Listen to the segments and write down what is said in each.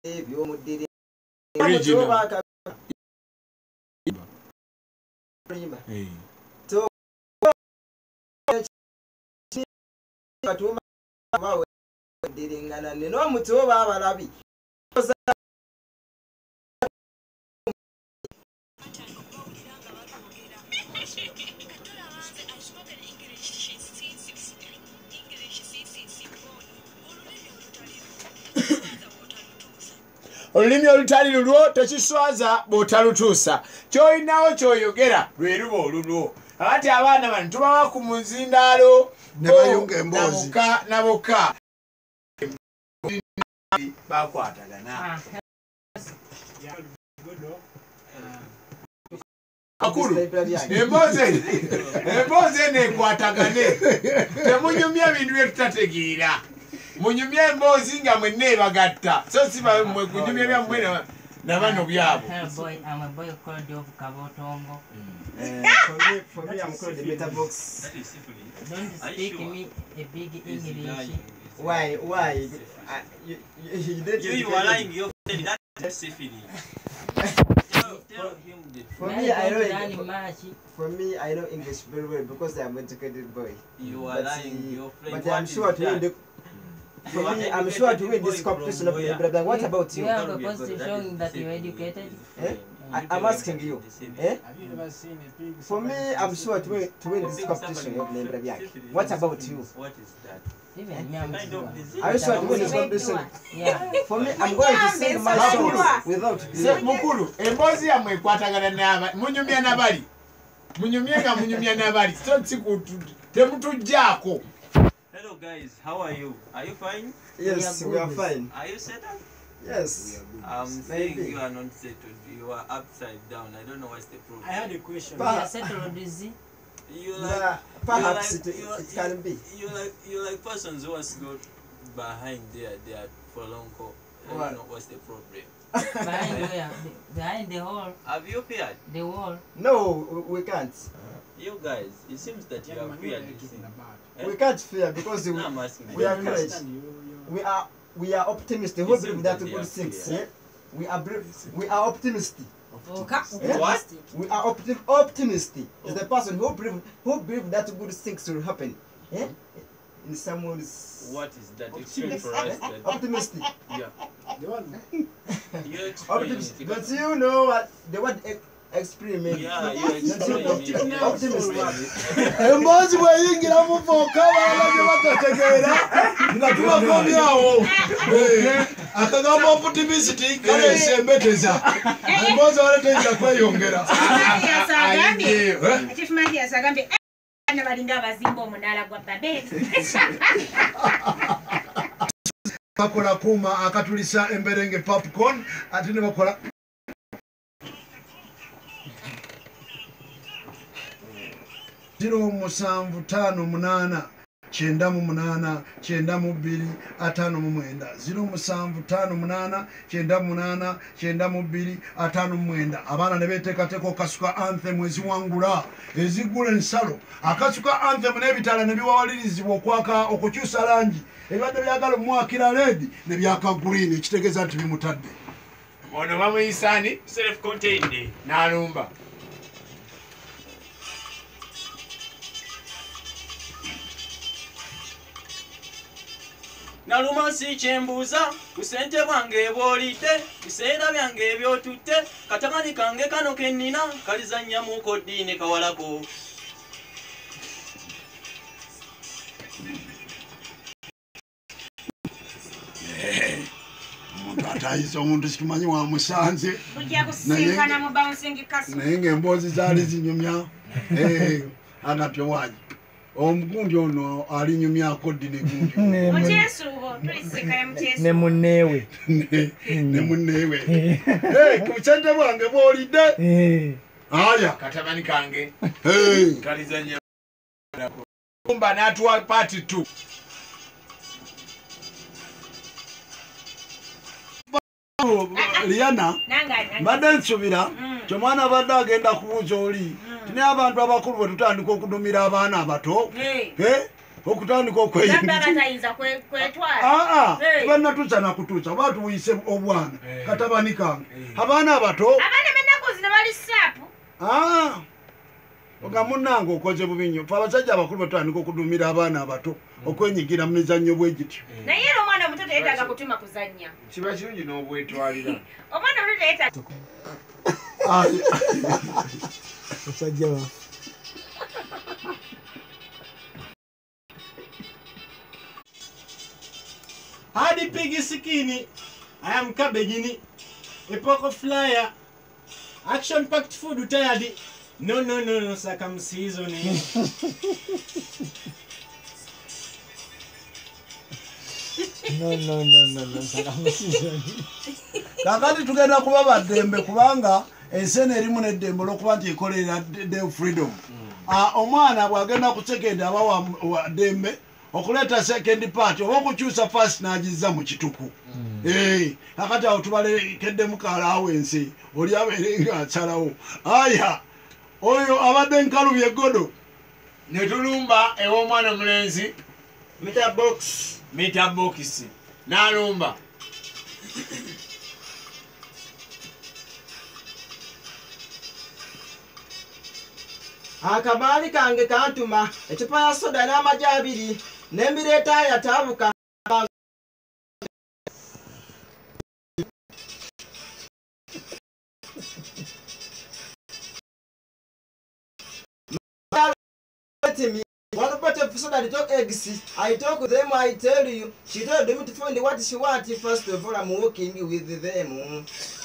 by'omuddiri original n'omutuba babalabi olulimi olutali lulwo tekiswaza bw'otalutuusa ky'olinawo ky'oyogera lwe luba olulwo ati abaana bano tubawa ku muzindaalo nabuka nabuka bakwatagana akulu emboozi eno ekwatagane temunyumya bintu bye tutategeera munyumya emboozi nga mwenna ebagatta so si mwe kunyumya byammwe nabano byabo. I'm a boy called Dove Kabotongo. For me, I'm called the Meta Box. Don't speak me a big English. Why? You are lying. You're that's syphilis. For me, I know English very well because I'm an educated boy. You are lying. But I'm sure to win the. For me, I'm sure to win this competition of the. What about you? You have a positive showing that you're educated. I'm asking you. Have you ever seen a pig? For me, I'm sure to win this competition of the. What about you? What is that? Even me, I'm sure. Are you sure to win this competition? Yeah. For me, I'm going to sing my songs without. Mukulu, emboozi yammwe ekwatagana n'abali munyumya n'abali munyumyenga munyumya n'abali so temutujjaako. Hello guys, how are you? Are you fine? Yes, we are fine. Are you settled? Yes. I'm saying you are not settled. You are upside down. I don't know what's the problem. I had a question. You are settled, is it? You like perhaps it can be. You like persons who are not behind there. They are for long call. I don't know what's the problem. Behind where? Behind the wall. Have you feared? The wall. No, we can't. You guys, it seems that you have feared this thing. We can't fear because we are courage. We are optimistic. Who believe that good things? We are optimistic. What? We are optimistic. Is the person who believe that good things will happen. In someone's. What is that? Explain for us. Optimistic. Yeah. You're optimistic. But you know what the word experiment. Yeah, you're experiencing. Optimistic. Emboozi bw'eyingira mu voka balabye batategeera nga tubakomyawo akagambo optimistic kaleese embeteza emboozi wale teyinza kweyongera. Mathias agambye abaana balinga abazimba omunaala gwa Babeli. Bakola kuuma akatulisa emberenge popcorn ate ne bakola Zero musanvu tano munana chenda mu munana chenda mu bbiri atano mu mwenda 075 chenda munana chenda mu bbiri atano mu mwenda. Abaana ne beteekateko kasuka anthem eziwangula ezigula ensalo akasuka anthem n'ebitala ne biwawalirizibwa okwaka okukyusa langi ebibadde byagala omwakira ledi ne byaka green ekitegeeza nti bimutadde ono bamuyisani self-contained n'alumba. Naluma si kyembuuza ku ssente bwange bw'olidde biseera byange ebyotutte katamani kange kano kennina kalizannyamu koddiine kawalako. Omuntu atayise omuntu sikimanyi wamusanze naye ng'emboozi zaali zinyumya agatyo wanyi omugundi ono alinyumyako ddi ne munneewe kusente bwange bw'olidde aya Katamani kange kalizanya kumba n'atuwa part 2. Liana mbadde nsubira kyomwana abadde agenda kubuuza oli tine abantu abakulu bwe tutandika okudumira abaana abato okutandika okweyingiza banatuusa nakutuusa oba tuwuyise obwana katabani kange abaana abato oga munnange okoze bubi nnyo fe abasajja abakulu batandika okudumira abaana abato okwenyigira mu mizannyo bwe gityo naye era omwana omuto teyetaaga kutuma kuzannya kiba kirungi n'obwetwalira omwana omuto teyetaaga Musajja wa. Hadi pigi sikini. I am cabbage a poco flyer. Action packed food utayadi. No, circumcision. No, circumcision. kakati tugenda kuba baddembe kubanga ensene erimu neddembe olwokuba nti ekolera de freedom omwana bwagenda ku second aba wa ddembe okuleeta second part oba okukyusa first n'agizza mu kituku kakati awo tubalekedde mukalaawo ensi oli abeere ng'akyalawo aya oyo abadde nkalubye eggodo ne tulumba ew'omwana omulenzi mita box n'alumba akabaali kange kantuma ecupa ya soda n'amagi 2 nembireeta ayataabuka one pot of soda, little eggs. I talk with them, I tell you. She told them to find what she wanted. First of all, I'm working with them.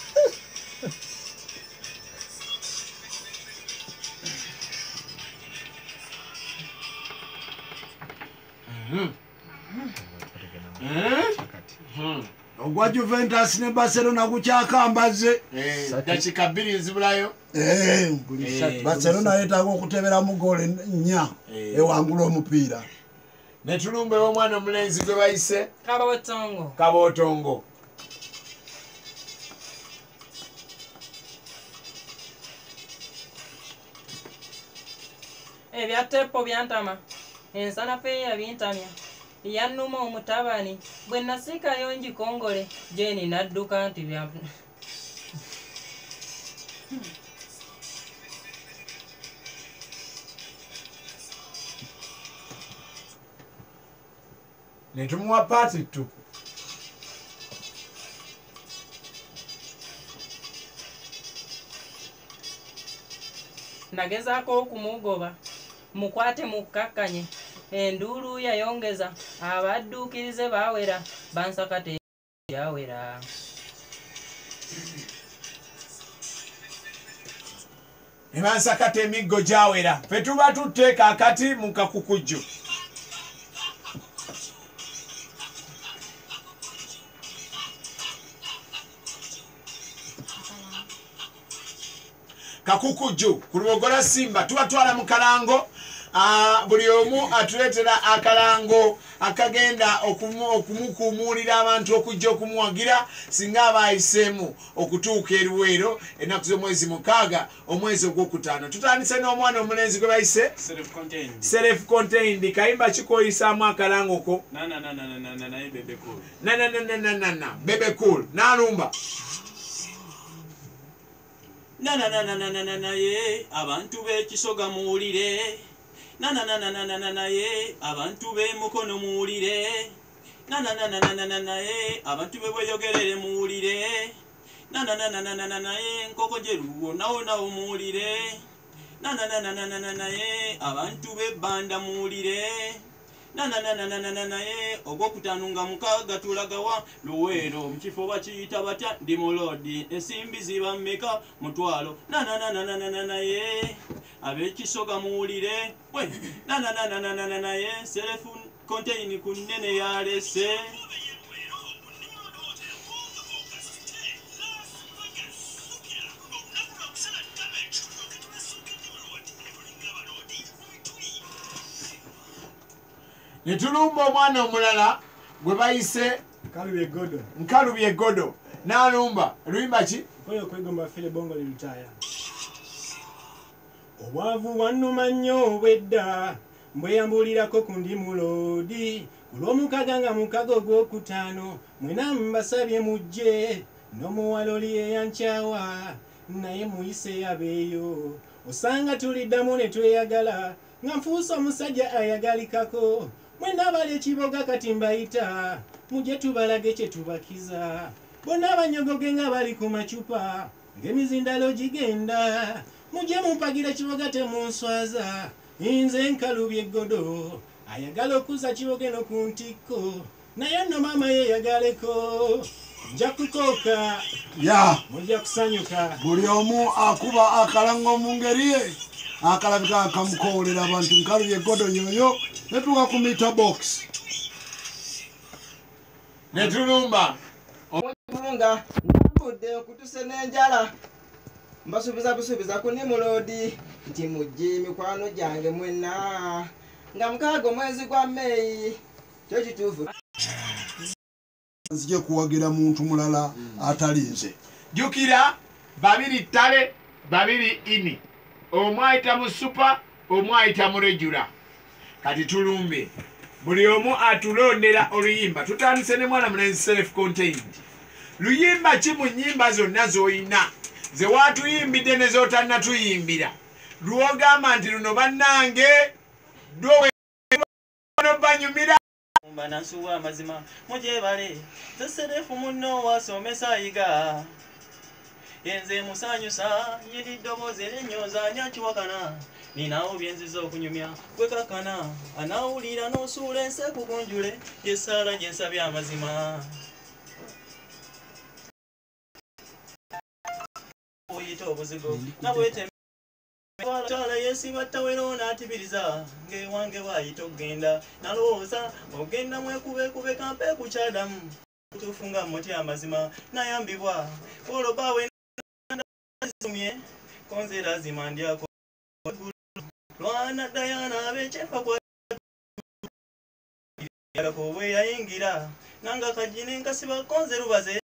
ogwa Juventus ne Barcelona kukyakambazze dakika 2 nzibulayo Barcelona yetaaga okuteberamu goole 4 ewangula omupiira ne tulumba ew'omwana omulenzi gwe bayise Kabootongo ebyatepo byantama ensanafu eyabintamya yannuma omutabani bwe nasiikayo njikongole Jeni nadduka nti bya ne tumuwa paati tu nagezaako okumugoba mukwate mukkakkanye enduulu yayongeza abadduukirize baawera bansakate yawera ne bansakata emiggo gyawera fe tuba tutte kaakati mu kakukujju kakukujju ku lubogola simba tubatwala mu kalango buli omu atuleetera akalango akagenda okumukuumuulira abantu okujja okumuwagira singa aba ayiseemu okutuuka eruweero ennaku z'omwezi 6 omwezi ogwokutaano tutandise n'omwana omulenzi gwe bayise self contained kayimba kikoyisaamu akalango ko bebe cool n'alumba ye abantu b'ekisoga muwulire ye abantu b'emukono muwulire ye abantu b'ebweyogerere muwulire ye nkoko gyeruwo nawo muwulire ye abantu b'ebbanda muwulire ye ogwokutaano nga 6 tulagawa luweero mu kifo bakiyita batya ndi mulodi ensimbi ziba mmeka mutwalo ye ab'ekisoga muwulire we ye self contain ku nnene yalese ne tulumba omwana omulala gwe bayise Nkalubye Godo n'alumba luyimba ki obwavu wannuma nnyo obwedda mbweyambulirako ku ndi mulodi olw'omukaga nga mukaga ogwokutaano mwena mbasabye mujje n'omuwala oli eyankyawa naye muyise abeeyo osanga tuliddamu ne tweyagala nga nfuusa omusajja ayagalikako mwena abali ekiboga kati mbayita mujje tubalage kye tubakiza bonna abanyogoge nga bali ku macupa ng'emizindalo gigenda mujje mumpagira kiboga temunswaza nze nkalubya eggodo ayagala okuza kiboga eno ku ntikko naye nno maama yeyagaleko nja kukooka mujja kusanyuka buli omu akuba akalango mu ngeri ye akalabika akamukoolera abantu nkalubya eggodo yoyo netuuka ku meter box netulumba nga nambudde okutuse n'enjala mbasuubiza busuubiza ku Nimulodi nti mujje mikwano gyange mwenna nga mukaaga omwezi gwa Meeyi kyo kituufu nzije kuwagira muntu mulala atali nze jukira babiri ttale babiri ini omu ayita mu supa omu ayita mu rejula kati tulumbe buli omu atulondera oluyimba tutandise ne mwana mulenzi self contained luyimba ki mu nnyimba zonna z'oyina ze watuyimbidde ne z'otanna tuyimbira lwogamba nti luno bannange dwono banyumira banansuwa amazima mujebale zeserefu muno wasomesa yiga yenze musanyusa yiri ddobozi erenyoza nyakiwakana ninawo byenziza okunyumya gwekakana anawulira n'osuula ensi ekugunjule yesaala gyensabye amazima oyita obuzigo nabwete Chala yesi batawero natibiriza ngewange bayita okugenda nalowooza ogenda mwekube kampe kukyadamu kutufunga moti amazima nayambibwa olobawe nazumye konze lazima ndyako lwana dayana abechefa kwa yakowe yayingira nanga kajini nkasiba konze rubaze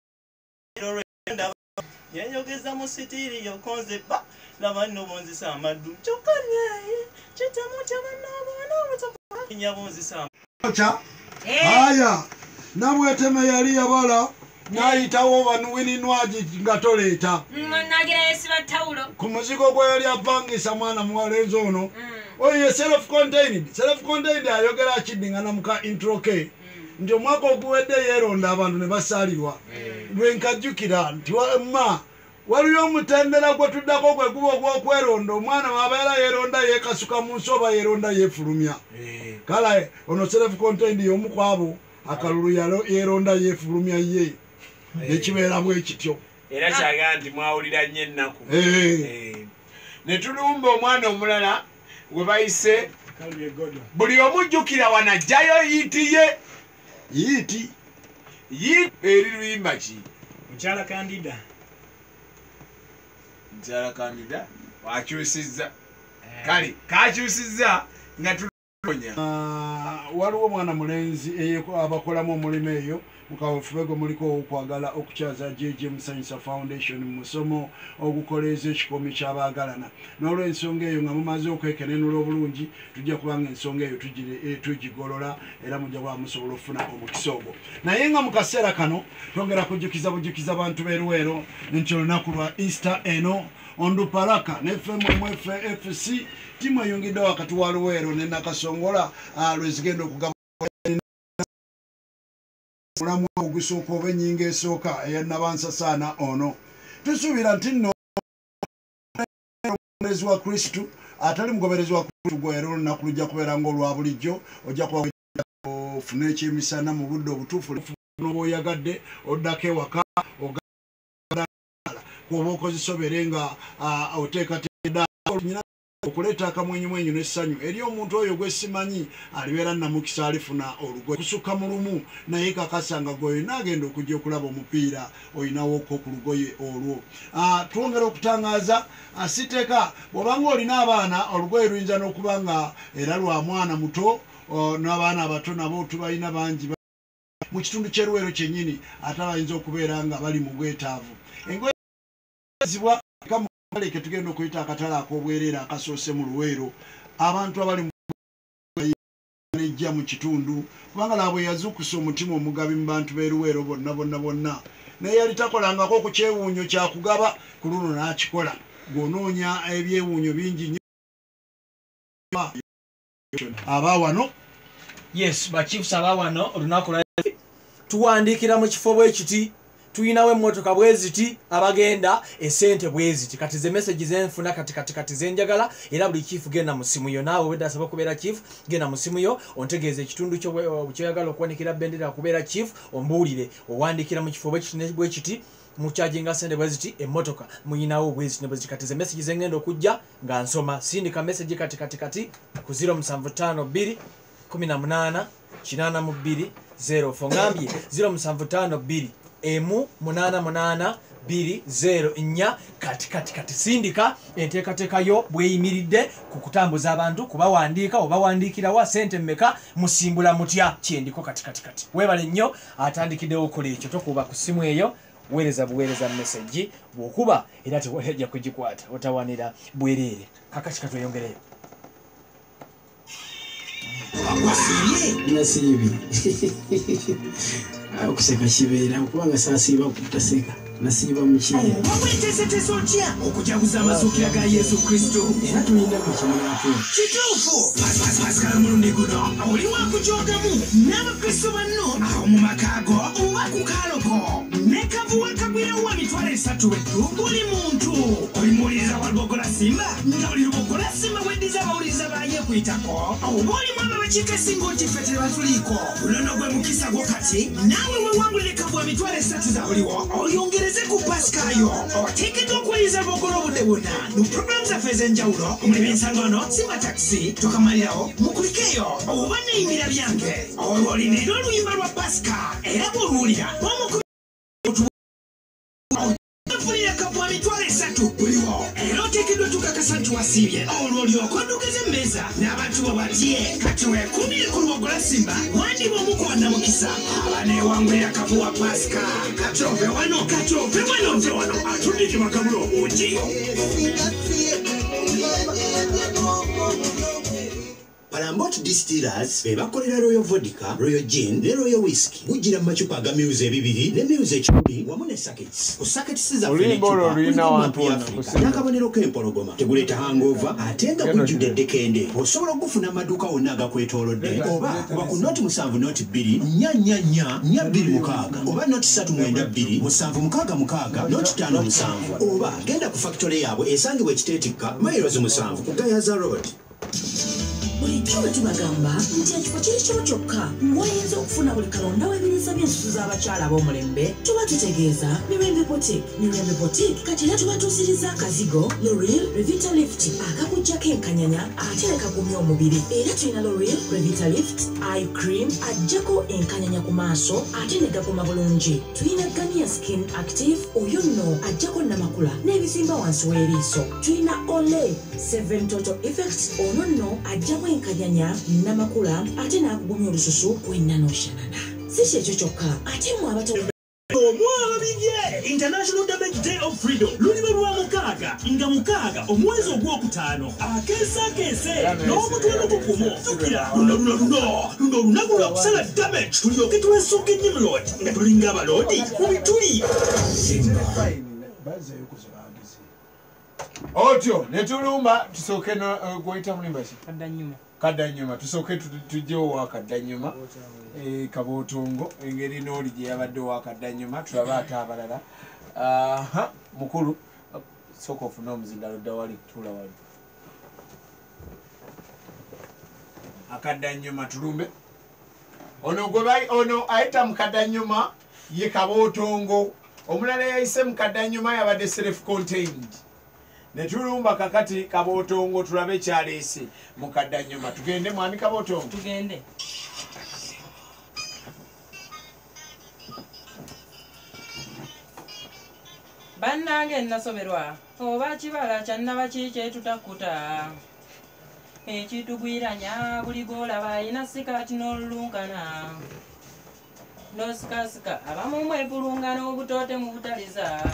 yayogeza mu sitiri yo konze ba nabanno bonzisa amaddu kyokkanyaye kitamutya bannaabana obutaka nyabonzisa aya nabweteme yali yabala nayitawo banuwininwaji nga toleeta ku muzigo gwe yali apangisa mwana muwalenzi ono oyo ye self contained ayogera akiddingana muka introke nti omwaka oguwedde yeeronda abantu ne basaalirwa lwenkajjukira nti ma waliyo omutendera gwe tuddako gwe guba ogw'okweronda omwana wabeera yeeronda yeekasuka mu nsi oba yeeronda yeefulumya kale ono self contained y'omu ku abo akalulu yeeronda yeefulumya ye nekibeera bwe kityo era kyagaa nti mwawulira nnyo ennaku ne tulumba omwana omulala gwe bayise buli omujjukira wanajjayo yiitiye yiiti eri luyimba ki mukyala kandida mukyala kandida wakyusizza kale kakyusizza nga tulonya waliwo omwana mulenzi abakolamu omulimu eyo mukawefubego muliko okwagala okukyaza JJ Musanyusa Foundation mu musomo ogukoleeza ekikomi ky'abaagalana n'olw'ensonga eyo nga mumaze okwekenenula obulungi tujja kubanga ensonga eyo tugigolola era mujja kuba musobola okufuna omukisa ogwo naye nga mu kaseera kano twongera kujjukiza abantu b'eruweero nti olunaku lwa Easter eno Onduparaka ne FMFC timu eyungidde wakati wa Luweero ne Nakasongola lwezigenda okugamba mulamu ogusooka oba ennyingo esooka eyanabansasaana ono tusuubira nti nno omugoberezi wa Kristu atali mugoberezi wa Kristu gwera olunaku lujja kubeera ng'olwa bulijjo ojja kuba ofuna ekyemisana mu budde obutuufu n'oba oyagadde oddako ewaka kuba okozisobere nga oteekateeka okuleeta akamwenyumwenyu n'essanyu eri omuntu oyo gwe simanyi alibeera namukisa alifuna olugoye kusukka mu lumu naye kakasanga gweoyina agenda okujja okulaba omupiira oyinawoko ku lugoye olwo twongera okutangaaza siteeka bw'obanga olina abaana olugoye luyinza n'okuba nga era lwa mwana muto n'abaana abato nabo tubalina bangi mu kitundu ky'eruweero kyennyini ate bayinza okubeera nga bali mu bwetaavu engoye zibwa ke tugenda okuyita akatale ak'obwereere akasoose mu Luweero abantu abali nejja mu kitundu kubanga laabwe yazuukusa omutima omugabi mu bantu b'eruweero bonna naye yali takolangako ku kyewuunyo kyakugaba ku luno n'akikola g'onoonya ebyewuunyo bingi nnyo abaawano yes bachiefs abaawano olunaku lwa tuwandiikira mu kifo bwe kiti tuyinawo emmotoka bwe ziti abagenda esente bwe ziti kati ze message zenfuna kati zenjagala era buli chief genda mu simu yo naawe wedda asaba kubeera chief genda mu simu yo ontegeeza ekitundu kyoyagala okuwanikira bendera kubeera chief ombuulire owandiikira mu kifo bwe kiti mucharginga sente bwe ziti emmotoka muyinawo bwe ziti ne bwe ziti kati ze message zengenda okujja nga nsoma sindika message kati ku 0752 18 82 0 ngambye 0752 emu 88 204 kati sindika enteekateekayo bweyimiridde ku kutambuza abantu kubawandiika obawandiikirawa sente mmeka musimbula mutya kyendiko kati weebale nnyo atandikiddewo okukola ekyo tokuba ku ssimu eyo weereza buweereza message bw'okuba era tewajja kugikwata otawanira bwereere kakati katweyongereyo nasiibi okuseka kibeera kubanga saasiiba kutaseka nasiiba mukiri wamweteeseteesa otya okujaguza amasuukira ga yesu kristo era tulinda mukimulako kituufu pasikaala mulundi guno oli wakujogamu n'abakristo banno awo mu makaago oba ku kaaloko ne kavuwa kagwirawo emitwalo 3 weddu buli muntu olimuwuliriza wa lubogola simba nga buli lubogola simba weddiza abawuliriza bayeekuyitako oba olimu ababakiika esinga otiffe tebatuliiko bulono gwe mukisa gwo kati naawe wewangulire kavuwa emitwalo 3 za buliwo oyongereze ku pasikayo oteekeddwa okuwuliriza bogola obudde bwonna mu puroguramu zaffe ez'enjawulo omuli b'ensangano simba takisi tokamalirawo mukulikeyo oba neyimira byange olina era oluyimba lwa pasika era bw'oluwulira fulira kavuwa emitwalo 3 buliwo era oteekeddwa tukakasa nti wasiibye olwo olyoka oddukeza emmeeza n'abantu bo batye kati weekuumire ku lubogola simba wandiba omu ku bannamukisa abaneewangulira kavuwa pasika kati ove wano ove wano atundikibwa kabulo obuugi Palambot Distillers be bakolera Royal Vodka, Royal Gin ne Royal Whisky. Bujira mu macupa ga Muse ebibiri ne Muse 10 wamu ne Sackets. Ku Sackets za Olimbolo lina wantu nakabonero k'empologoma teguleta hangover ate nga gujjudde ddekende osobola okufuna amaduuka wonna agakwetoolodde oba kuba ku noti 7 noti 2 nya 2 oba noti 3 mwenda 2 7 noti 5 7 oba genda ku factory yaabwe esangibwa ekiteetikka Mairos 7 ku Gayaza Road. bulijjo bwe tubagamba nti ekifo kiri kyo kyokka mwayinza okufuna buli kalonda w'ebiriisa by'ensusu z'abakyala ab'omulembe tuba tutegeeza Mirembe Boutique kati era tubatuusiriza akazigo L'Oreal Revita Lift akakuggyako enkanyanya ate ne kagumya omubiri era tulina L'Oreal Revita Lift Eye Cream aggyako enkanyanya ku maaso ate ne gaguma bulungi tulina Garnier Skin Active oyo nno aggyako namakula n'ebizimba wansi w'eriiso tulina Olay 7 Total Effect ono nno aggyako enkanyanya namakula ate n'akugumya olususu wenna n'oshanana si kyekyo kyokka ate mwe omwalo bigye International Damage Day of Freedom luliba lwa mukaaga omwezi ogwokutaano akeese n'omutwalo gugumu tukira luno olunaku lwakusala damage tulyoke tulwesuuka Nimrod nga tulinga abaloodi mu bituli otyo netulumba tusooke gweyita mulimbaki kaddanyuma tusooke tujjewo wa kaddanyuma kabootongo engeri n'oli gye yabadde wa kaddanyuma tulabe ate abalala mukulu sooka ofune omuzindalo dda wali tuula wali akaddanyuma tulumbe ono ayita mu kaddanyuma ye kabootongo omulala yayise mu kaddanyuma yabadde self contained netulumba kakati kabootongo tulabe ekyaleese mu kaddanyuma tugende mwami kabootongo tugende bannange nasoberwa oba kibala kyannaba kiikye tutakuta ekitugwiranya buli gwolaba ayina sikaati n'olulunkana n'osikasika abamu mwepulungana obutoote mu butaliza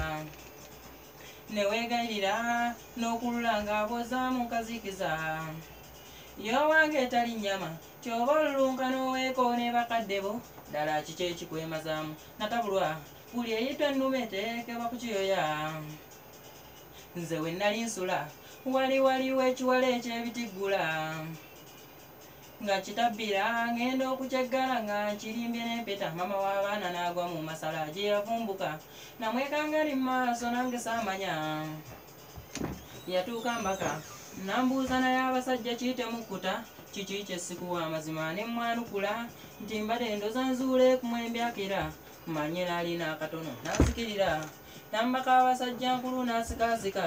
neweegayirira n'okulula ng'abozaamu nkazikiza yo wange etali nnyama kyoba olulunka n'oweeko ne bakadde bo ddala kiki ekikwemazaamu natabulwa buli eyitwa ennume teekebwa ku kiyoya nze we nnali nsula waliwo ekiwala ekyebitiggula nga kitabbira ngenda okukyeggala nga nkirimbye n'empeta mama w'abaana n'agwa mu masala gye yavumbuka namwekangali mu maaso nange saamanya yatuuka mbaka nambuuza naye abasajja kiitemukkuta kiki kyesikuwa amazima ne mwanukula nti mbadde ndoza nzuule kumwembyakira manye n'alina akatono n'asikirira nambaka abasajja nkulu n'asikaasika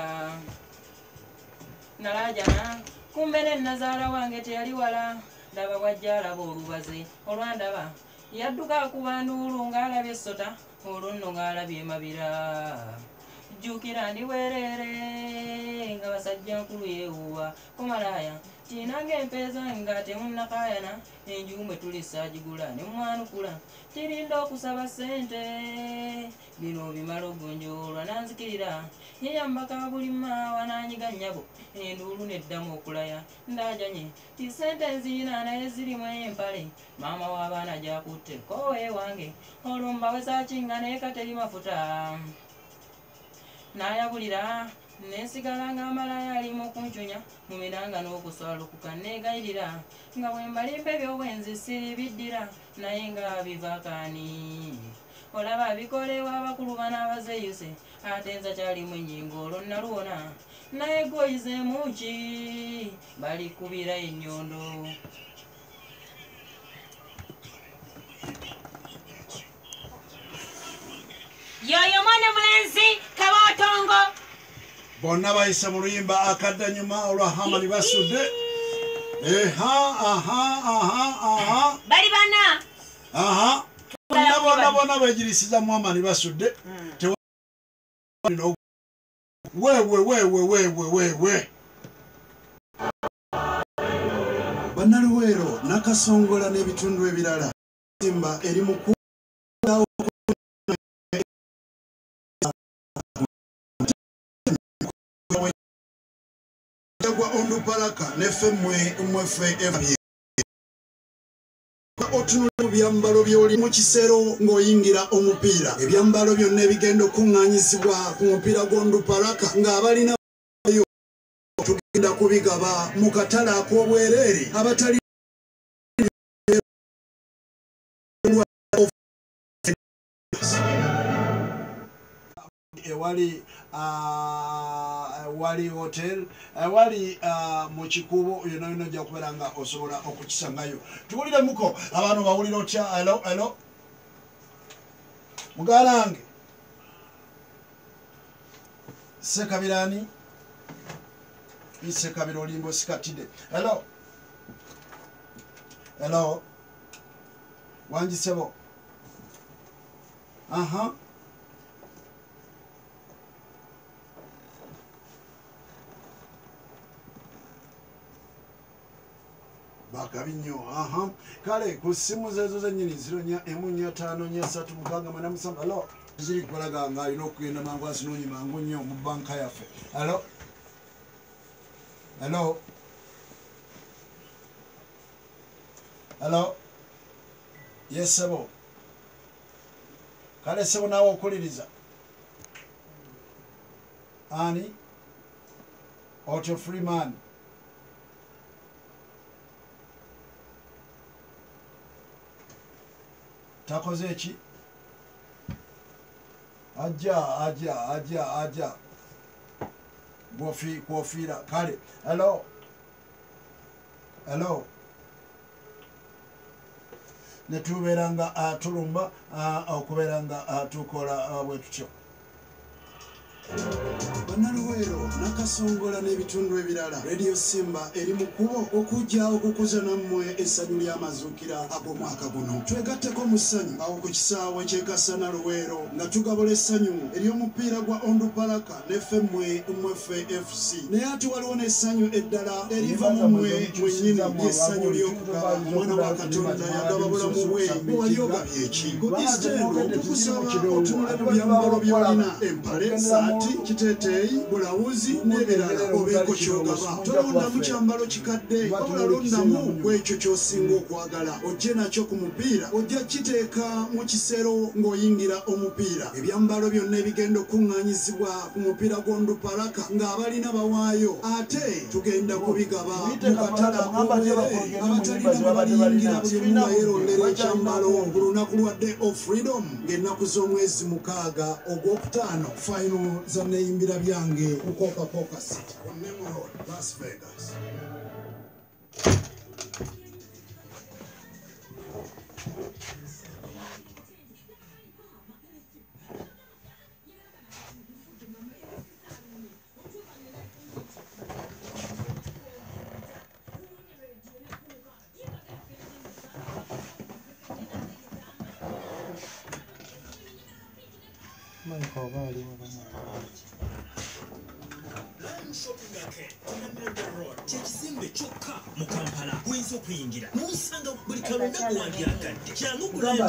nalaajana kumbe ne nazaala wange teyali wala ndaba bwajja alaba olubaze olwandaba yadduka akuba nduulu ng'alabye essota olwo nno ng'alabye emabira jjukira ndi bwereere nga basajja nkulu yeewuuba kumalaaya tinanga empeeza nga temunnakaayana enjuumwe tulisa agigula ne mwanukula tirinda okusaba ssente bino bimala ogonjoolwa nanzikirira yeyambaka buli maawa n'anyiga nnyabo enduulu neddamu okulaya ndaajanye ti ssente nziina naye zirimu empale maama w'abaana gyakutte kowe wange olwo mbawesaakinga naye kateri mafuta n'ayabulira nesigala ng'amalaya alimu okuncunya mumiranga n'okuswalukuka neegayirira nga bwe mbalimba ebyobwenzi siribiddira naye nga bivakaani olaba bikolewa abakulu banaabazeeyuse ate nza kyalimu ennyingo olwo naluwona naye goyizeemu ki balikubira ennyondo yoyo mwana mulenzi kabootongo bonna bayise mu luyimba akaddanyuma olwa hamani basudde bali bana bonna begirisiza muhamani basudde wewe bannaluweero nakasongola n'ebitundu ebirala simba eri mu gwa Ondupalaka neffe otunula ebyambalo by'oli mu kisero ng'oyingira omupiira ebyambalo byonna ebigenda okuŋŋaanyizibwa ku mupiira gw'Ondupalaka ng'abalina yo tugenda kubigaba mu katale ak'obwereere abatali ewali hotel ewali mu kikubo yonna yonna ojja kubeera nga osobola okukisangayo tuwulire muko abantu bawulira otya alo mugalange sekabirani isekabira olimba osikatide alo wanjisebo bakabi nnyo kale ku ssimu zeezo zennyini 04543 alo ziri kulaga nga alina okugenda mangu asinoonyi mangu nnyo mu banka yaffe alo yesebo kale sebo naawe okuliriza ani otyo freeman takoze eki ajja kwofiira kale alo netubeera nga tulumba okubeera nga tukola bwe tutyo bannaluweero nakasongola n'ebitundu ebirala radio simba eri mu kkubo okujja okukuza nammwe essanyu ly'amazuukira ag'omwaka guno twegatteko mu ssanyu awo ku kisaawe kyekasana luweero nga tugabula essanyu ery'omupiira gwa Ondupalaka neffemmwe fc naye ate waliwo n'essanyu eddala eriva mu mmwe mwennyini ly'essanyu ly'okugaba omwana wa katonda yagaba bulamu bwe bwewali ogabye eki ku east end okukusaba otunula ku byambalo by'olina empale saati kiteete bbeeyi bulawuzi n'ebirala obeeko kyogaba tolondamu kyambalo kikadde wabula londamu kwekyo ky'osinga okwagala ojje nakyo ku mupiira ojja kiteeka mu kisero ng'oyingira omupiira ebyambalo byonna ebigenda okuŋŋaanyizibwa ku mupiira gw'ondupalaka ng'abalina bawaayo ate tugenda kubigaba mu katale ak'obwere abatalina bwe baliyingira buli omu nga yeerondera ekyambalo ku lunaku lwa Day of Freedom ng'ennaku z'omwezi 6 ogwokutaano final za neeyimbira byange ku Coca-Cola City on Nemo Road, Las Vegas. kyekizimbe kyokka mu Kampala kuyinza okuyingira n'osanga buli kalonda kuwandiyagadde kyangu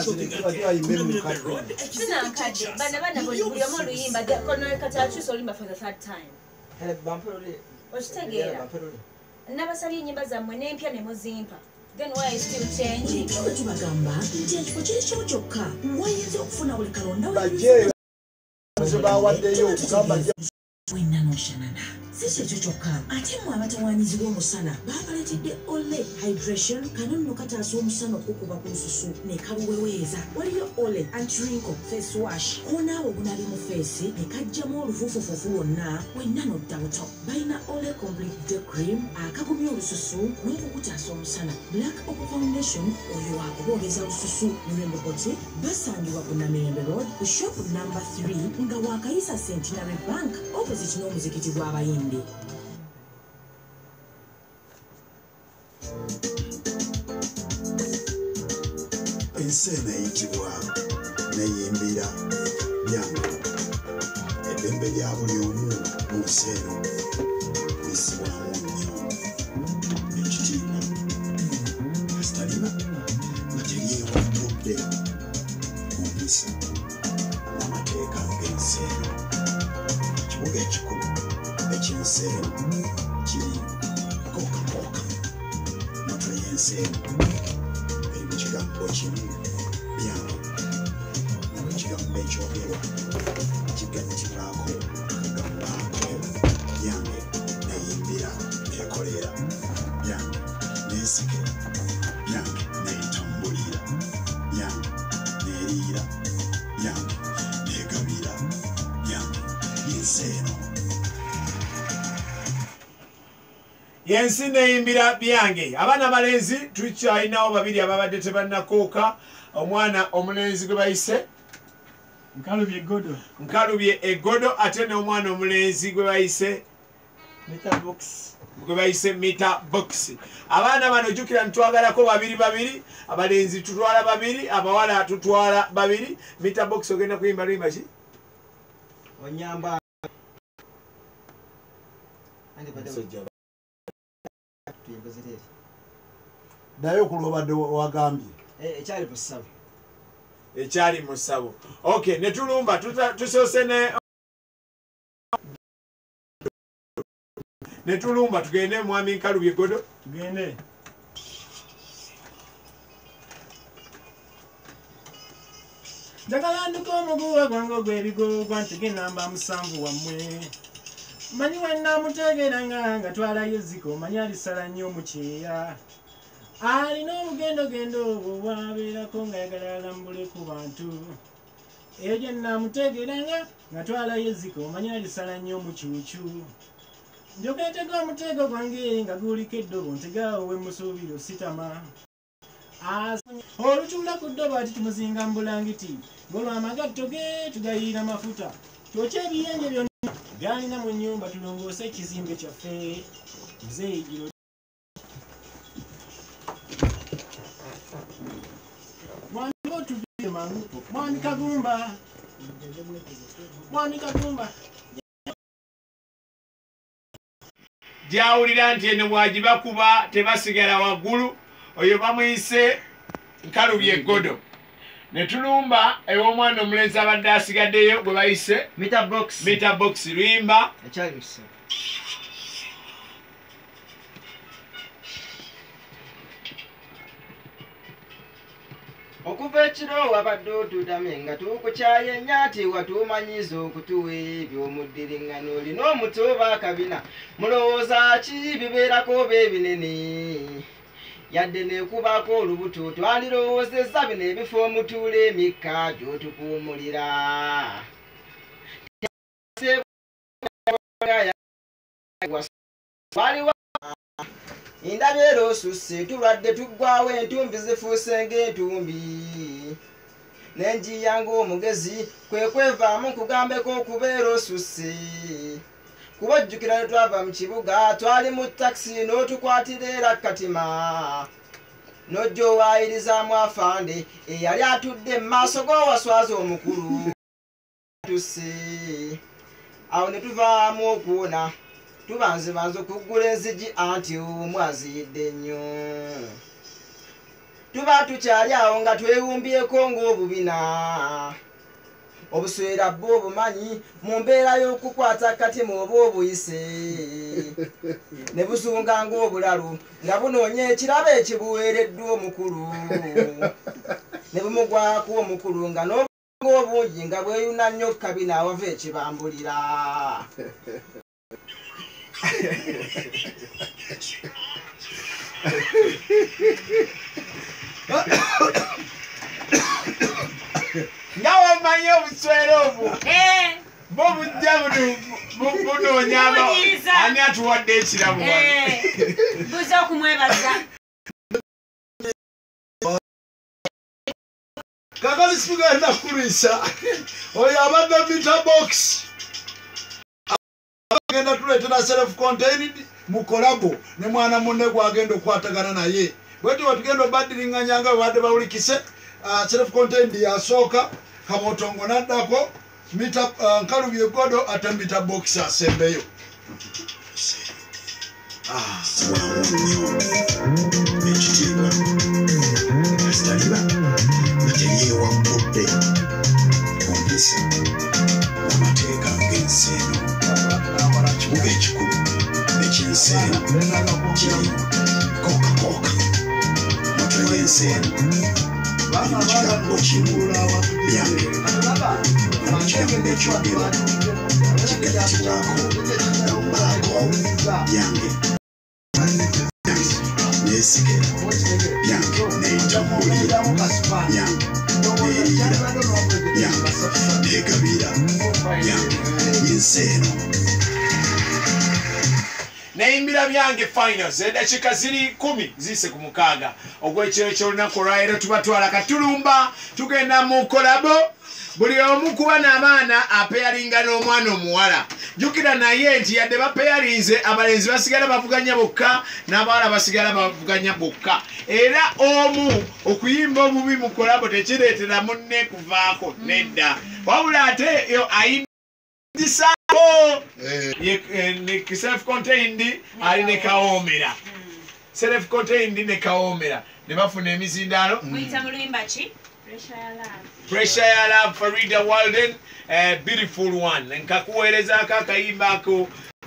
sinankadde bana buli omu oluyimba konolekatalakyusa oluyimba for the third time okitegeera nabasabye ennyimba zammwe n'empya ne muzimpa then why is still changing tubagamba nti ekifo kiri kyo kyokka wayinza okufuna buli kalonda wenna noshanana si kyekyo kyokka ate mwe abatawaanyizibwa omusana babaletedde ole hydration kanonno kataasa omusana okukuba ku lususu ne kaluweweeza waliyo ole antirinko face wash konaawe obunabi mu feesi ne kajjamu olufuufufufu lwonna wenna nodda buto balina ole complete day cream akagumya olususu n'okukutaasa omusana black opo foundation oyo wakubooleza lususu Mirembe Boutique basangibwa ku Namirembe Road ku shop number 3 nga waakayisa Centenary Bank opposite n'omuzikiti gw'abayindi ensi eno eyitibwa neeyimbira byange eddembe lya buli omu mu nsi eno lisibwamu nnyo ekitiibwa kasitaliba nga teryewaddudde ku mpisa n'amateeka g'ensi eno ekibuga ekikulu ekyensi eno kiri Coca-Cola moto y'ensi eno eri mu kigambo kimu byange nabwe ekigambo ekyogerwa kigattibwako akagambo ako byange neeyimbira neekolera byange neesekera byange neetambulira byange neeriira byange neegabira byange yensi eno yensi neeyimbira byange abaana abalenzi tukyalinawo babiri ababadde tebannakooka omwana omulenzi gwe bayise nkalubye egodo ate n'omwana omulenzi gwe bayise meter box abaana bano jjukira ntitwagalako babiri abalenzi tutwala babiri abawala tutwala babiri meter box ogenda kuyimba luyimba ki onyamba naye okulobadde wagambye ekyali mu ssabo ekyali mu ssabo okay ne tulumba tusoose ne tulumba tugende mwami Nkalubye Godo tugende njagala nduka omuguwa gwange ogw'ebigogwa ntegenamba 7 wammwe manyi wennamutegeranga nga twalayo ziko manyi alisala nnyo mu kyeya alina obugendogendo obwo bwabeerako ng'ayagala alambule ku bantu eyo gye nnamutegeranga nga twalayo ziko manyi alisala nnyo mu kyukyu njokeetega omutego gwange nga guliko eddobo ntegaawo we musuubiro sitama olutuula ku ddobo ati tumuzinga mu bulangiti ng'olwamagatto ge tugayiira mafuta twokya ebiyenje byonna byalina mu nnyumba tulongoose ekizimbe kyaffe muzeeyigiro mwani Kagumba gyawulira nti eno bwagibakuba tebasigala waggulu oyo bamuyise Nkalubye Godo ne tulumba ew'omwana omulenzi abadde asigaddeyo gwe bayise Meter box luyimba ekyali musa okuva ekiro wabadde otudame nga tukukyaye nyaati watumanyiza okutuwa eby'omuddiriŋŋano olina omuti oba akabina mulowooza ki bibeerako oba ebinene yadde nekubako olubuto twalirowoozezza bino ebifo omutuula emikka gy'otukuumulira endabyo era osusse tulwadde tuggwawo entumbi zifuuse ng'entumbi nenjiya ng'omugezi kwe kwevaamu nkugambeko okubeera osusse kuba ojjukira ne twava mu kibuga twali mu takisi n'otukwatira era katima n'ojja owaayirizamu afande eyali atudde mu maaso g'owaswaza omukulu tusse awo ne tuvaamu okuwona tubanzibanza okuggula enzigi anti omu aziyidde nnyo tuba tukyali awo nga twewumbyeko ng'obubina obuswera bwe obumanyi mu mbeera y'okukwata katima oba obuyise ne busunga ng'obulalu nga bunoonya ekirabo ekibuweereddwa omukulu ne bumugwako omukulu nga n'obwongo obungi nga bweyuna nnyo kabina awava ekibambulira nga wamanyi obuswera obwo bo bujja bunoonyama ani atuwadde ekirabu buza okumwebaza kakali sikugenda kulwisa oyo abadde meter box agenda tuleetera self contained mu kolabo ne mwana munne gwagenda okukwatagana naye bwetyo wetugenda obaddiringanya nga babadde bawulikise self contained yasooka kamotongo naddako nkalubi egodo ate meter box asembeyo ekitiibwa kasitaliba nateyeewambudde ompisa n'amateeka g'ensi eno kibuga ekikulu ekyensi eno kiri kookakooka moto y'ensi eno eri mu kigambo kimu byange ekigambo ekyogero kigattibwako nambaako byange neesigera byange neetambulira byange neeriira byange neegabira byange yensi eno neyimbira byange finals eddakiika ziri 10 zise ku 6 ogw'ekiro ky'olunaku olwaleero tubatwala katulumba tugenda mu kolabo buli omu kuba n'abaana apeyalinga n'omwana omuwala jjukira naye nti yadde bapeyalinze abalenzi basigala bavuganya bokka n'abawala basigala bavuganya bokka era omu okuyimba obubi mu kolabo tekireetera munne kuvaako nedda wabula ate ayimbisaako self contained ali ne kawoomera self contained ne kawoomera ne bafuna emizindaalo muyita mu luyimba ki Pressure ya Love Farida Walden beautiful one nkakuweerezaako akayimba ako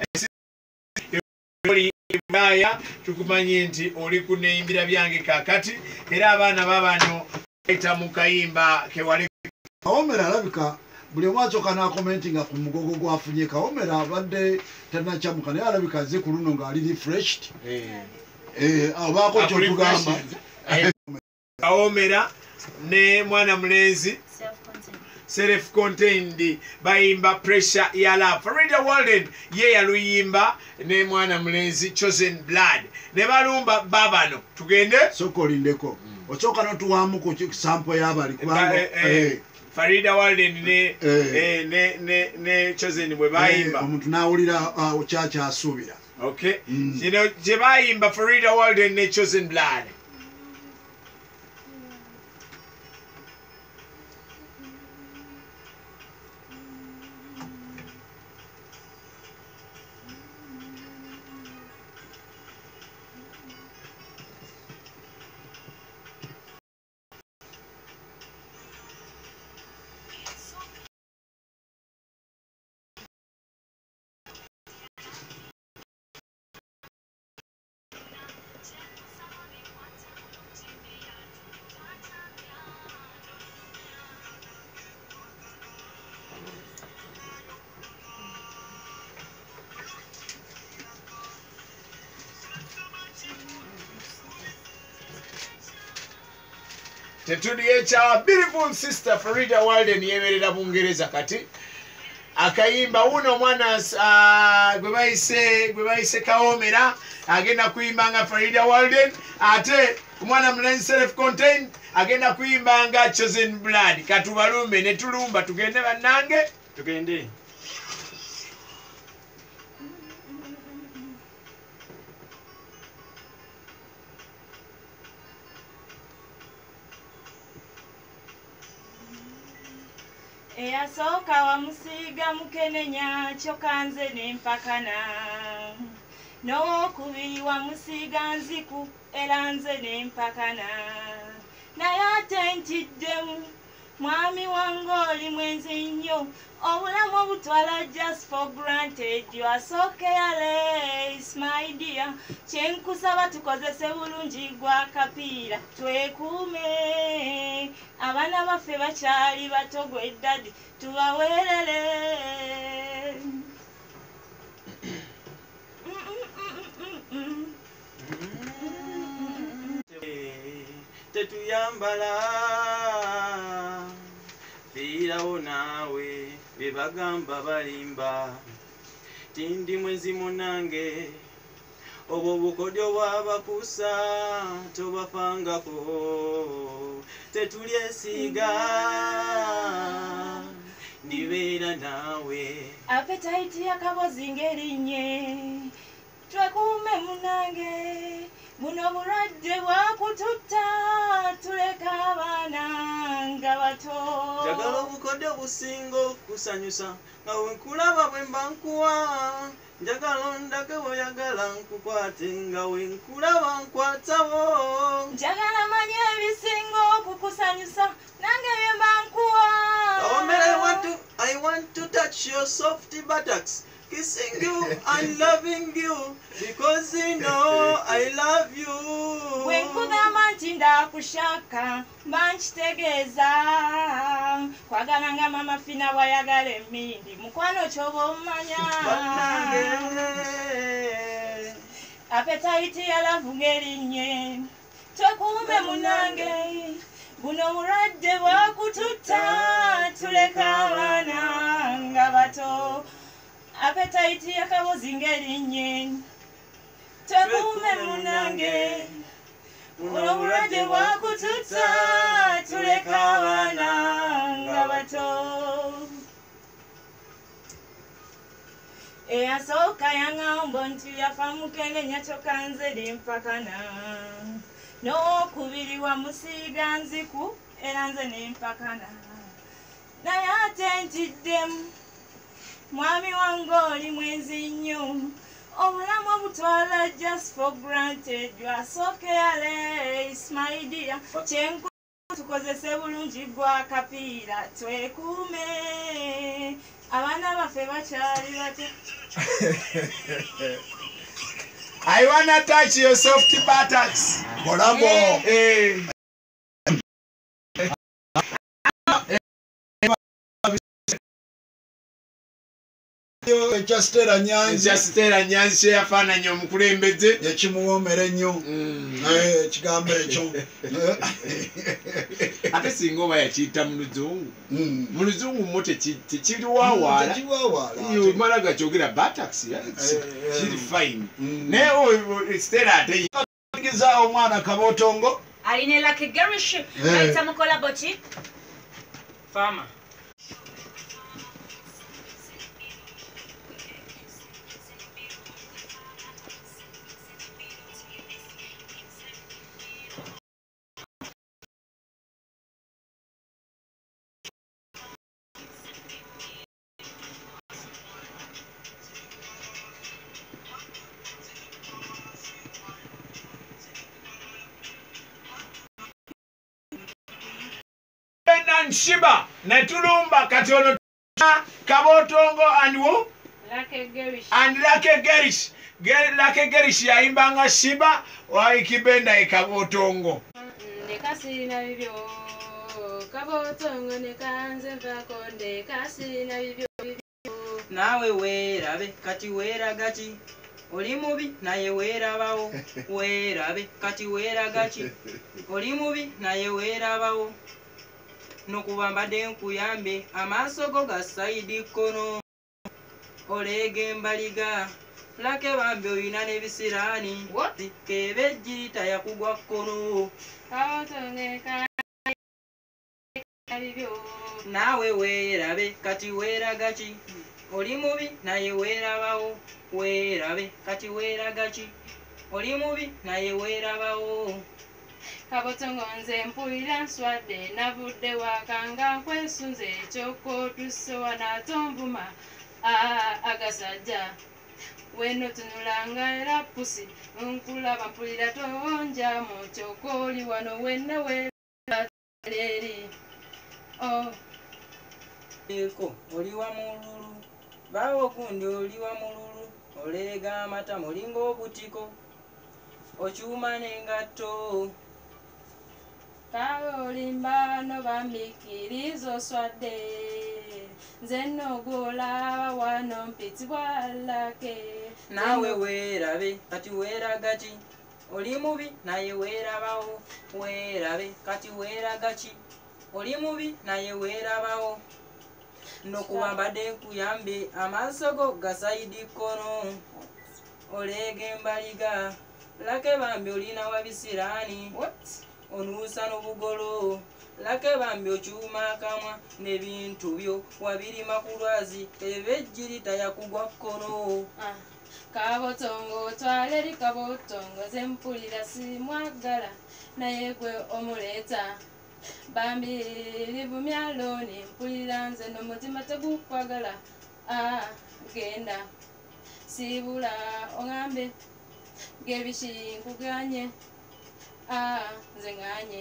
Maya tukumanye nti oli kuneyimbira byange kakati era abaana babano eta mu kayimba kewali Kawoomera alabika buli omu asooka n'akomentinga ku mugogo gwafunye Kawoomera abadde tannakyamuka naye alabika azze ku luno ng'ali refreshed abaako kyotugamba Kawoomera ne mwana mulenzi self contained bayimba Pressure ya Love Farida Walden ye yaluyimba ne mwana mulenzi Chosen Blood ne balumba babano tugende sokolindeko osooka n'otuwaamu ku sample y'abali kubanga Farida Walden ne Chosen bwe bayimba omuntu n'awulira kyakyasuubira okay kino gye bayimba Farida Walden ne Chosen Blood tetuli ekyawa beautiful sister Farida Walden yemerera Bungereza kati akayimba uno omwana gwe bayise Kaomera agenda kuyimbanga Farida Walden ate omwana munene self contained agenda kuyimbanga Chosen Blood katubalumbe ne tulumba tugende bannange tugende eyasooka wamusiiga mukenenya kyokanze nempakana n'owokubiri wamusiiga nziku era nze nempakana naye ate ntiddemu mwami wange oli mwenzi nnyo obulamu obutwala just for granted you are so careless my dear kyenkusaba tukozese bulungi gwa kapiira twekuume abaana baffe bakyali bato gwe ddadi tubaweerere tetuyambala fiirawo naawe bye bagamba balimba tindi mwezi munange obwo obukodyo bwabakusa tobafangako tetulyesiiga ndibeera naawe appetite y'akabozi ng'erinnye twekuume munange buno bulwadde bwakututta tuleka abaana nga bato njagala obukodyo businga okusanyusa nga wenkulaba bwe mba nkuwa njagala ondage bw'oyagala nkukwate nga wenkulaba nkwatawo njagala manya ebisinga okukusanyusa nange bye mba nkuwa I want to touch your soft buttocks, kissing you and loving you because you know I love you. Wenkugamba nti ndakushaka mba nkitegeeza kwagala nga mama Fina bwayagala emmindi mukwano ky'oba omumanya appetite yalavu ng'erinnye twekuume munange buno bulwadde bwakututta tuleka abaana nga bato appetite y'akabozi ng'erinnye twekuume munange buno bulwadde bwakututta tuleka abaana nga bato eyasooka yaŋŋamba nti yafa mukenenya kyokanze nempakana n'owokubiri wamusiiga nziku era nze nempakana naye ate ntiddemu mwami wange oli mwenzi nnyo obulamu obutwala just for granted you are so careless my dear kyenku tukozese bulungi gwa kapiira twekuume abaana baffe bakyali bato I wanna touch your soft buttocks. Kolabo. Ekyasitera Nyanzi kyeyafaananya omukulembeze ekimuwoomera ennyo ekigambo ekyo ate singa oba yakiyita mu luzungu mo tekiriwawaala mala gakyogera buttocks kiri fine naye Stella ate giza omwana Kabotongo aline Lucky Garish ayita mukola boti Farmer. Shiba netulumba katono Kabotongo and who? Lucky Garish. And Lucky Garish. Lucky Garish yaimbanga Shiba waikibenda Kabotongo. Nekasina bibyo Kabotongo nekanze mpako ndekasina bibyo Nawe weerabe kati weera gati oli mubi naye weerabawo weerabe kati weeraga ki oli mubi naye weerabawo nokuba mbadde nkuyambe amaaso go ga sayidi kkono oleega embaliga lake bambi oyina n'ebisiraani kebejjirita yakugwa kkono naawe weerabe kati weeraga ki oli mubi naye weerabawo weerabe kati weeraga ki oli mubi naye weerabawo Kabotongo nze mpulira nswadde navudde wakanga nkwesunze ekyoko tusowa natonvuma agasajja weno tunulanga era pusi nkulaba mpulira tonja mu kyoko oli wano wenna weeri eko oli wa mululu bawo gundi oli wa mululu oleega amata mulinga obutiko okyuma n'engatto kawe olimba no bambikiriza oswadde nze nogolaba wano mpitibwa lake naawe weerabe kati weeraga ki oli mubi naye weerabawo weerabe kati weeraga ki oli mubi naye weerabawo nokuba mbadde nkuyambe amaaso go gasayidi kkono oleega embaliga lake bambi olina wabisiraani onuusa n'obugolo lake bambi okyuma akamwa n'ebintu byo wabirima ku lwazi ebejjirita yakugwa kkono kabotongo otwale eri kabotongo ze mpulira simwagala naye gwe omuleeta bambi livumya looni mpulira nze n'omutima tegukwagala genda siibula oŋambe gebiki nkuganye nze nganye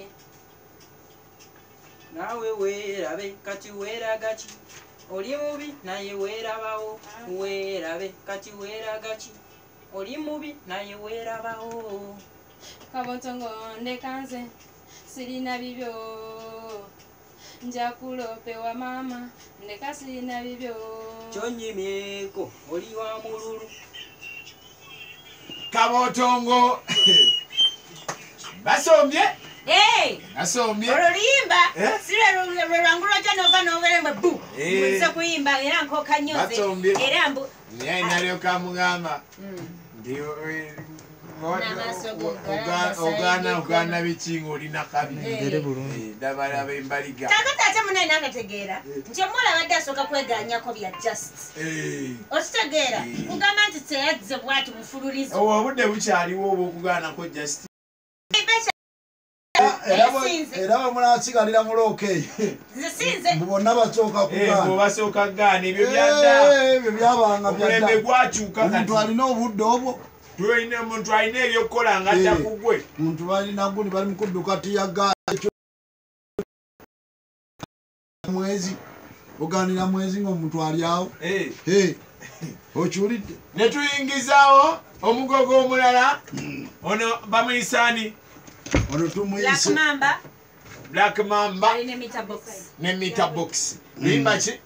naawe weerabe kati weeraga ki oli mubi naye weerabawo weerabe kati weeraga ki oli mubi naye weerabawo kabotongo ndeka nze sirina bibyo nja kulopewa mama ndeka sirina bibyo kyonyimyeko oli wa mululu Kabotongo basombye asombye oluyimba sirwe lwangu lwajja nova noverembe bu nze kuyimba era nkoka nyoze era mbu naye nalyoka mugamba ndi ogaana biki ng'olina kabi ndabalaba embaliga kakati ate munaye nangategeera nti omuwala abadde asooka kweganyako bya just okitegeera kugamba nti teyazze bwati mufululizo owo obudde bukyaliwo oba okugaanako just era bwemunasigalira mulooke bonna basooka basooka gaana ebyo byadda ebyo byabanga omulembe gwakyuka omuntu alina obudde obwo omuntu alina ebyokukola nga adda ku gwe omuntu balina guni bali mu kudduka tiyaga mwezi oganira mwezi ng'omuntu ali awo okiwulidde ne tuyingizaawo omugogo omulala ono bamuyisani ono tumuyise Black Mamba ne Meter Box luyimba ki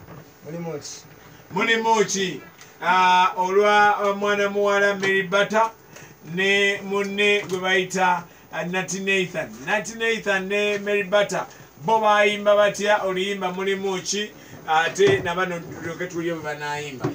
mulimu ki olwa mwana muwala Mary Butter ne munne gwe bayita Nati Nathan ne Mary Butter bo bayimba batya oluyimba mulimu ki ate nabano loke tulye bwe banayimba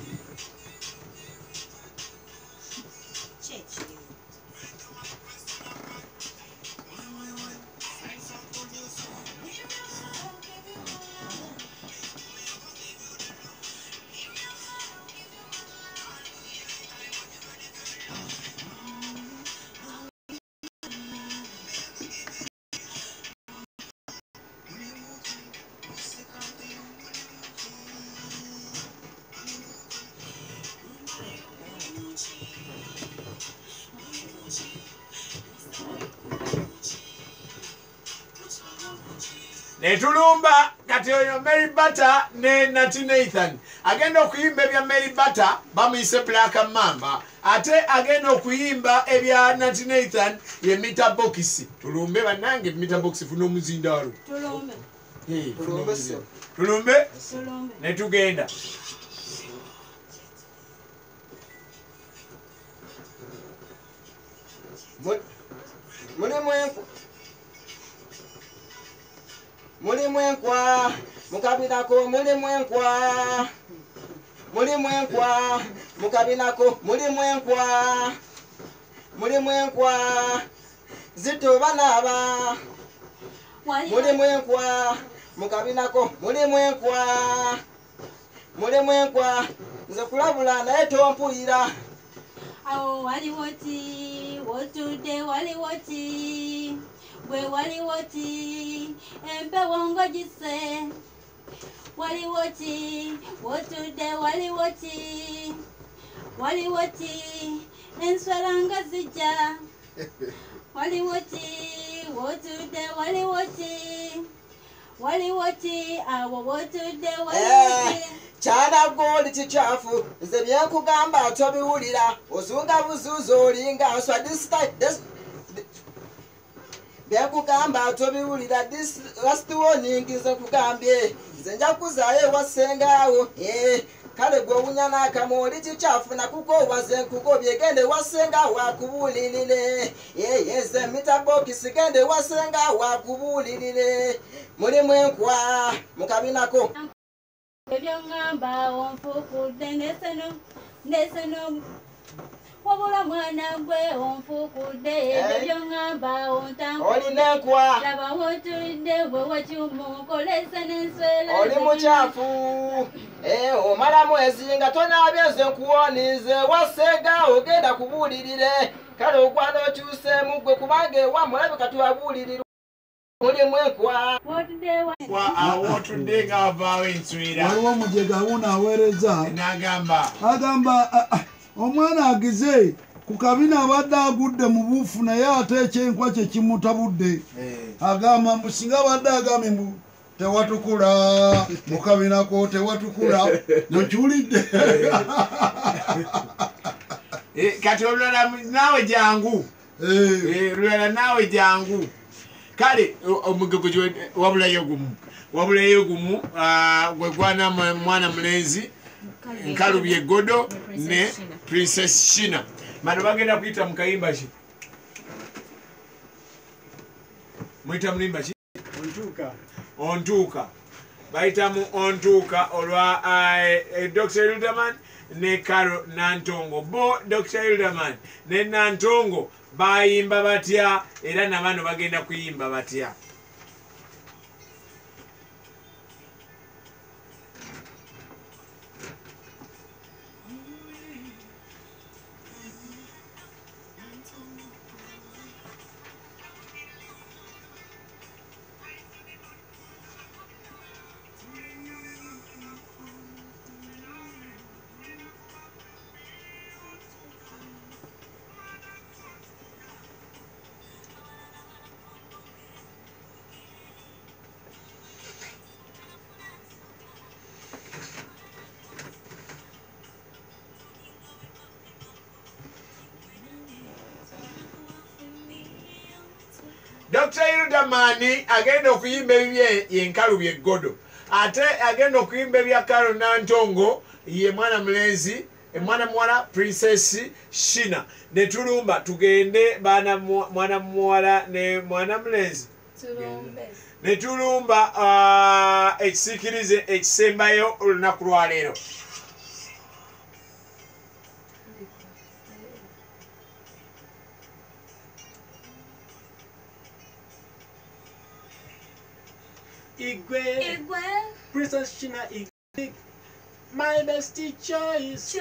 netulumba kati oyo Mary Butter ne Nati Nathan agenda okuyimba ebya Mary Butter bamuyise Black Mamba ate agenda okuyimba ebya Nati Nathan ye Meter Box tulumbe bannange Meter Box funa omuzindaalo tulumbe netugenda mulimu enkwa mukabinako mulimu enkwa mukabinako mulimu enkwa zituba naba mulimu enkwa mukabinako mulimu enkwa nze kulabula naye tompuyira awo waliwo ti wotudde waliwo ti gwe waliwo ti empewo ngogise waliwo ti wotudde waliwo ti enswera nga zijja waliwo ti wotudde waliwo ti awo wotudde waliwo ti kyanaggoli kikyafu nze byenkugamba tobiwulira osunga buzuuzi olinga nswa byekugamba tobiwulira last warning nze nkugambye nze nja kuzaayo ewasengaawo kale gwe owunya n'akamwa oli kikyafu nakuko waze nkugobye gende wasengaawo akubuulirire nze mitabokisi gende wasengaawo akubuulirire mulimu enkwa mukabinako ebyo ngamba onfukudde ndeseno wabula mwana gwe onfukudde ebyo ngamba olina enkwa laba wotulidde gwe wakyumukolesa n'enswera oli mukyafu omalamu ezinga tonaabye nze nkuwonize wasega ogenda kubuulirire kale okwana okyuseemu gwe kubanga ewamu olabika tuwabuulirira mulimu enkwa awotudde ng'avaawo enswera waliwo mujega wuno aweereza agamba omwana agize ku kabina abadde agudde mu buufu naye ate ekyenkwa kye kimutabudde agamba mbu singa abadde agambye mbu tewatukula mu kabinako tewatukula nokiwulidde kati olulala naawe jangu lulala naawe jangu kale omugego wabulayo gumu gwe gwana mwana mulenzi nkalubye egodo ne Princess Shina mano bagenda kuyita mu kayimba ki muyita mulimba ki ontuuka bayita mu ontuuka olwa Dr. Hilderman ne Carol Nantongo bo Dr. Hilderman ne Nantongo bayimba batya era nabano bagenda kuyimba batya Dr. Hilderman agenda okuyimba ebibye yenkalubye eggodo ate agenda okuyimba ebya Carol Nantongo ye mwana mulenzi mwana muwala Princess Shina ne tulumba tugende bana mwana muwala ne mwana mulenzi ne tulumba ekisikirize ekisembayo olunaku lwaleero Igwe, Princess Shina Igwe, my best choice.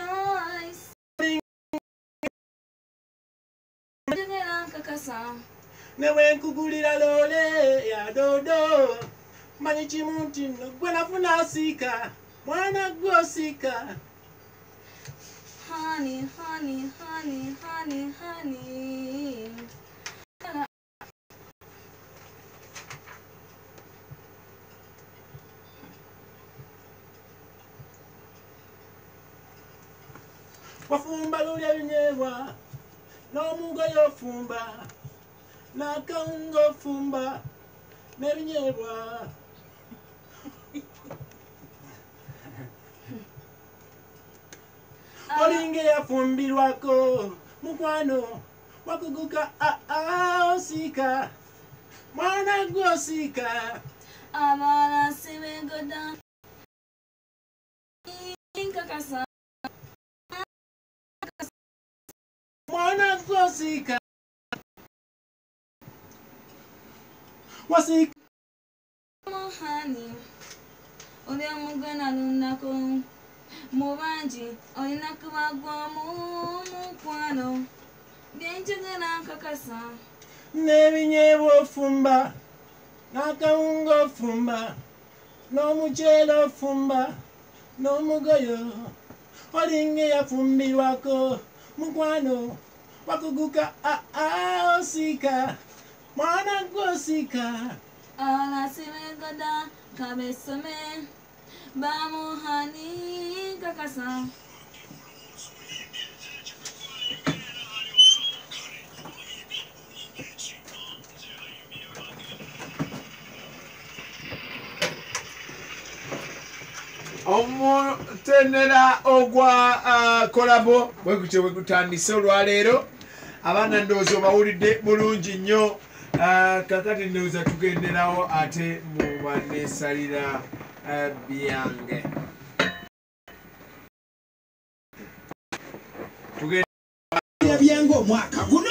Newe nkugulira lole ya dodo, manyi chimuti no gwe nafuna sika, mwana gwe sika. Honey, honey, honey, honey, honey. Wafumba lulya binyebwa n'omugoyo ofumba n'akawunga ofumba n'ebinyebwa olinga eyafumbirwako mukwano wakuguka osika mwana gwosika abala sibengoda nkakasa mwana gwosika wasika mohani olya mugana lunako mubanji olina kubagwamu mukwano byenjogera nkakasa n'ebinyeebwa ofumba n'akawunga ofumba n'omuceere ofumba n'omugoyo olinga eyafumbirwako mukwano wakuguka osika mwana gwosika abala sibengoda kabesome bamuhani nkakasa omutenera ogwa kolabo bwegutyo bwegutandise olwaleero abaana ndowooza obawulidde bulungi nnyo kakati ndowooza tugenderawo ate mubanesalira byange byange omwaka guno